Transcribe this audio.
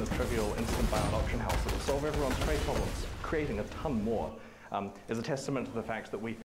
trivial instant buy on auction house that will solve everyone's trade problems, creating a ton more, is a testament to the fact that we